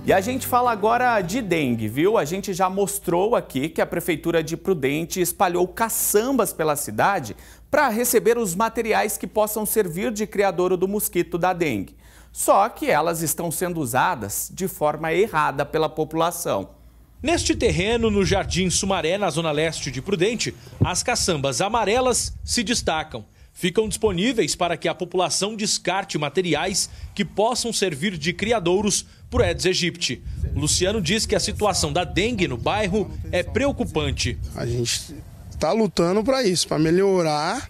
E a gente fala agora de dengue, viu? A gente já mostrou aqui que a Prefeitura de Prudente espalhou caçambas pela cidade para receber os materiais que possam servir de criadouro do mosquito da dengue. Só que elas estão sendo usadas de forma errada pela população. Neste terreno, no Jardim Sumaré, na zona leste de Prudente, as caçambas amarelas se destacam. Ficam disponíveis para que a população descarte materiais que possam servir de criadouros por Aedes aegypti. O Luciano diz que a situação da dengue no bairro é preocupante. A gente está lutando para isso, para melhorar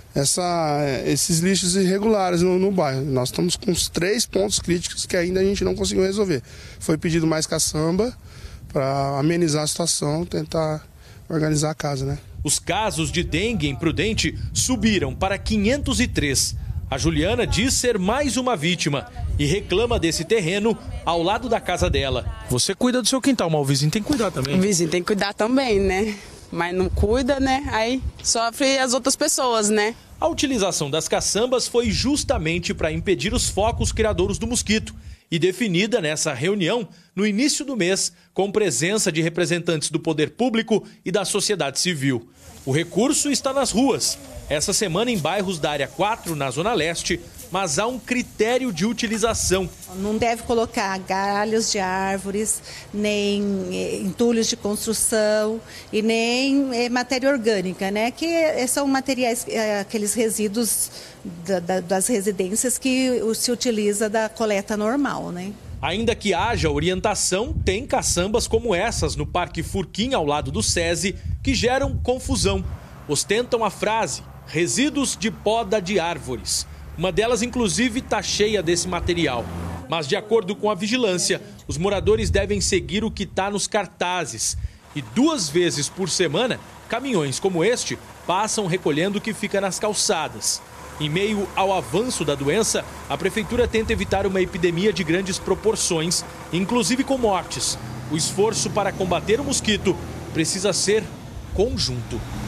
esses lixos irregulares no bairro. Nós estamos com os 3 pontos críticos que ainda a gente não conseguiu resolver. Foi pedido mais caçamba para amenizar a situação, tentar organizar a casa, né? Os casos de dengue em Prudente subiram para 503. A Juliana diz ser mais uma vítima e reclama desse terreno ao lado da casa dela. Você cuida do seu quintal, mas o vizinho tem que cuidar também. O vizinho tem que cuidar também, né? Mas não cuida, né? Aí sofre as outras pessoas, né? A utilização das caçambas foi justamente para impedir os focos criadouros do mosquito e definida nessa reunião no início do mês, com presença de representantes do poder público e da sociedade civil. O recurso está nas ruas, essa semana em bairros da área 4, na Zona Leste, mas há um critério de utilização. Não deve colocar galhos de árvores, nem entulhos de construção e nem matéria orgânica, né? Que são materiais, aqueles resíduos das residências que se utiliza da coleta normal, né? Ainda que haja orientação, tem caçambas como essas no Parque Furquim, ao lado do SESI, que geram confusão. Ostentam a frase, resíduos de poda de árvores. Uma delas, inclusive, está cheia desse material. Mas, de acordo com a vigilância, os moradores devem seguir o que está nos cartazes. E 2 vezes por semana, caminhões como este passam recolhendo o que fica nas calçadas. Em meio ao avanço da doença, a Prefeitura tenta evitar uma epidemia de grandes proporções, inclusive com mortes. O esforço para combater o mosquito precisa ser conjunto.